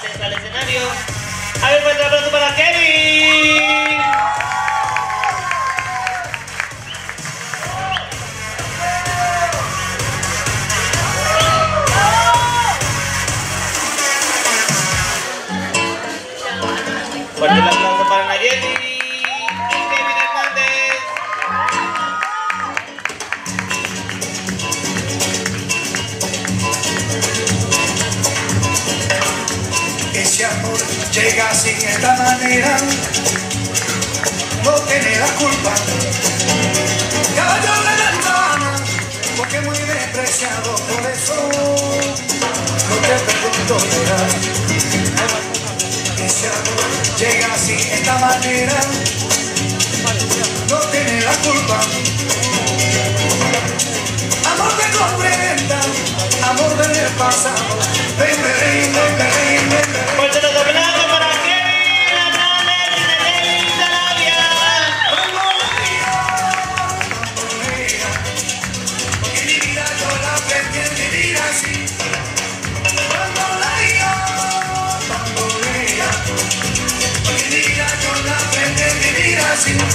presentes al escenario. A ver, fuerte aplauso para Kevin. Fuerte el aplauso para Nayeli y Kevin Hernández. Ese amor llega así de esta manera, no tiene la culpa. Caballo de la hermana, porque muy despreciado, por eso no te pregunto nada. Ese amor llega así de esta manera, no tiene la culpa. Amor de comprenda, amor del pasado. Ven, ven, ven, ven, ven, ven. Fuerte los aplausos para Kevin Hernández y Nayeli Sarabia. Que mi vida yo la aprendí a vivir así. Bambolea, que mi vida yo la aprendí a vivir así.